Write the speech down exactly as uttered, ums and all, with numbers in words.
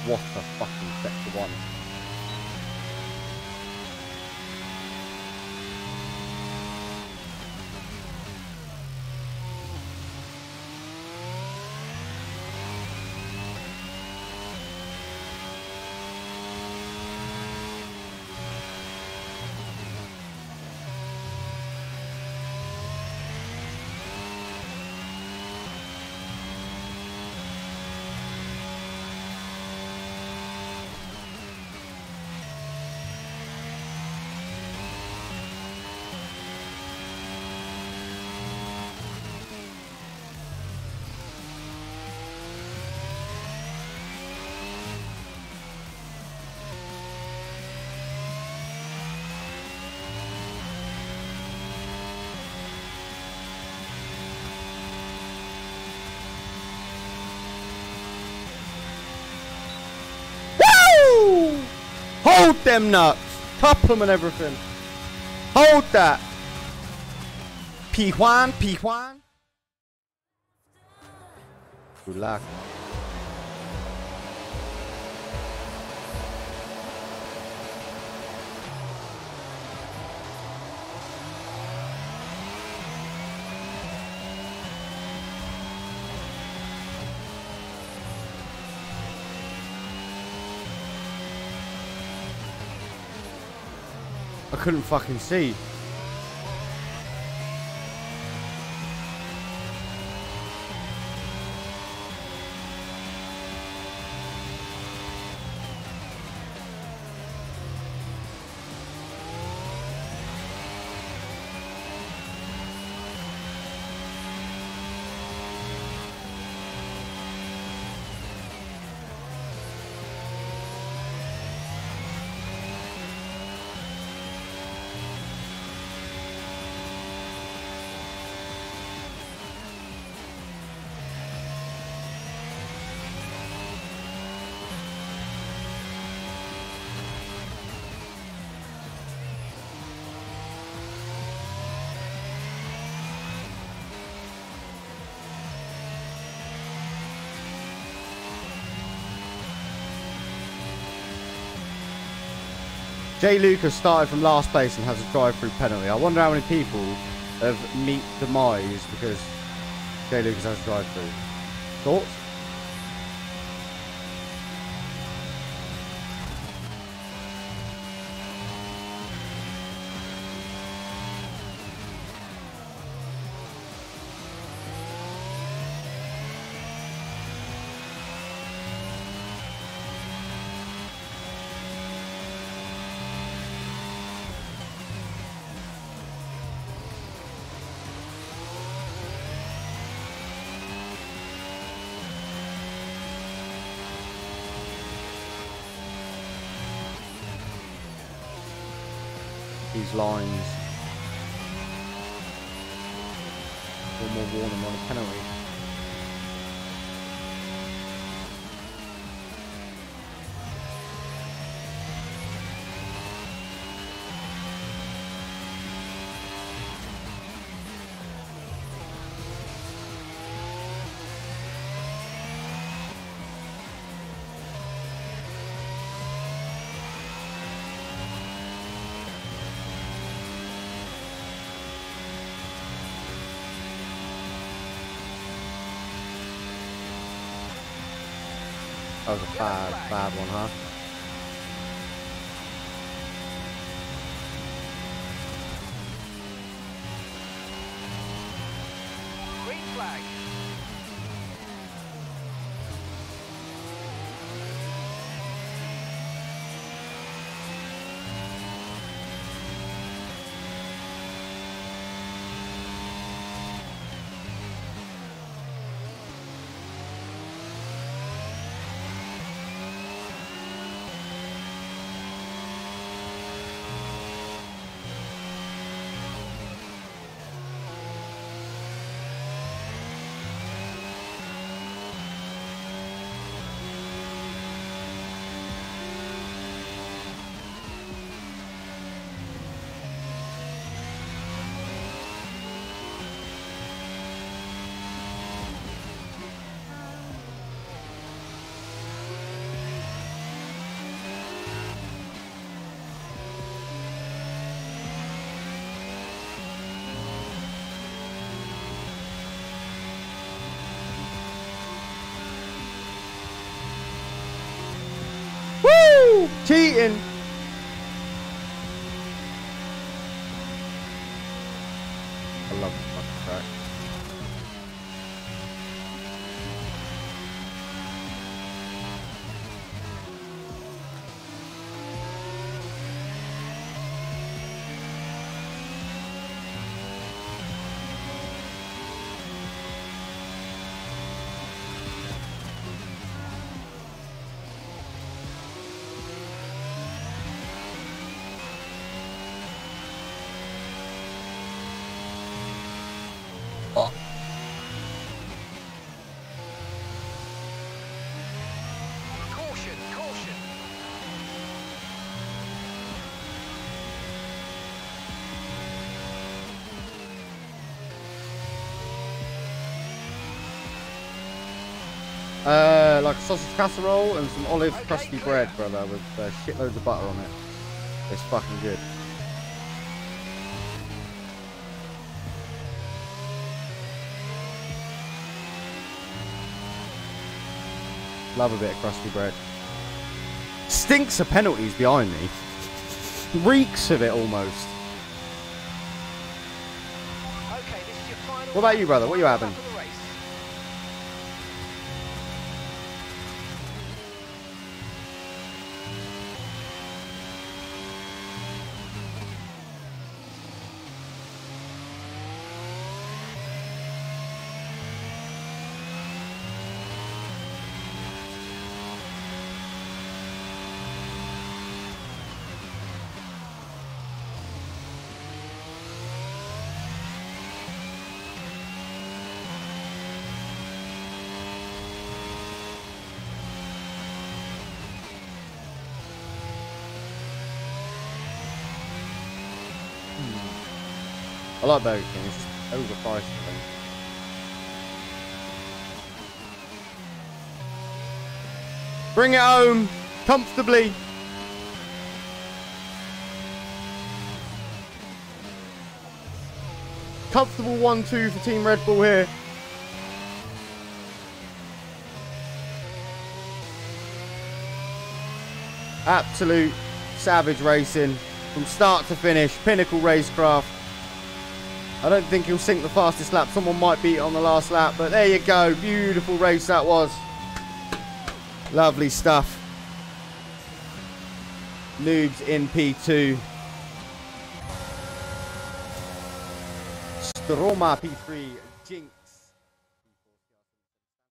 What a fucking sector one. Hold them nuts! Couple them and everything. Hold that! P-Juan, P-Juan. Good luck. I couldn't fucking see. Jay Lucas started from last place and has a drive-through penalty. I wonder how many people have meet demise because Jay Lucas has a drive-through. Thoughts? These lines. One more warning on a penalty. That was a bad, bad one, huh? Green flag. Cheating! I love this fucking track. Oh. Caution, caution. Uh, like a sausage casserole and some olive Okay, crusty clear. bread, brother, with uh, shitloads of butter on it. It's fucking good. Love a bit of crusty bread. Stinks of penalties behind me. Reeks of it almost. Okay, this is your final. What about you, brother? What are you lap having? of the race. I like Burger King. It's just overpriced, I think. Bring it home comfortably. Comfortable one two for Team Red Bull here. Absolute savage racing from start to finish. Pinnacle racecraft. I don't think he'll sink the fastest lap. Someone might beat it on the last lap, but there you go. Beautiful race that was. Lovely stuff. Noobs in P two. Stroma P three. Jinx.